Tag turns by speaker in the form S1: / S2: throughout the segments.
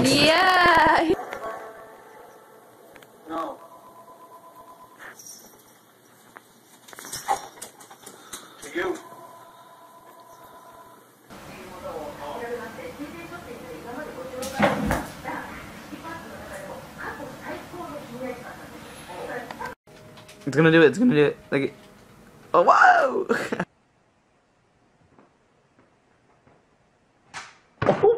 S1: Yeah.
S2: No. To you.
S3: It's gonna do it. It's gonna do it. Like, oh wow! Oh.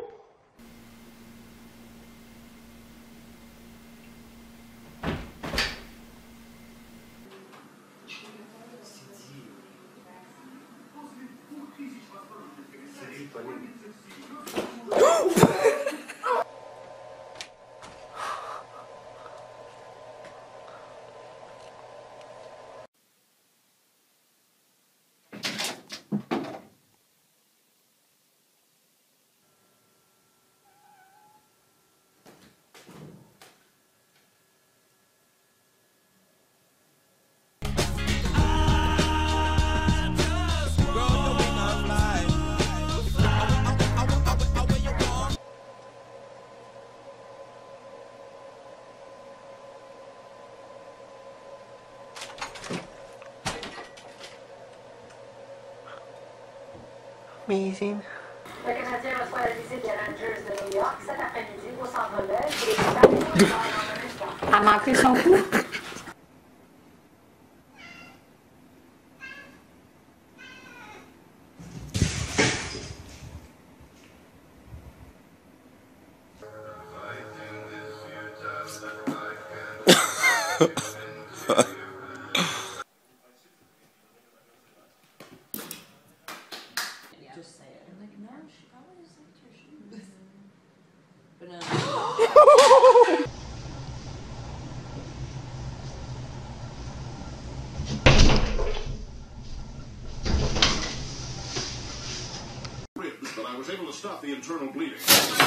S3: Amazing.
S4: Le Canadien reçoit la visite des Rangers de New York cet après-midi au Centre Bell pour les détails dans un instant.
S1: A manqué son coup. Just say it. I'm like, no, she probably just liked your shoes. But no.
S5: But I was able to stop the internal bleeding.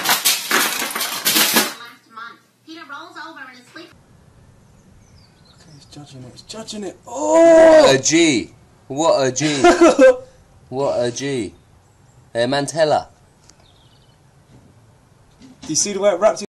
S6: Last month, Peter rolls over in his sleep.
S7: Okay, he's judging it. He's judging it. Oh!
S8: What a G. What a G. What a G. Mantella.
S7: Do you see the way it wrapped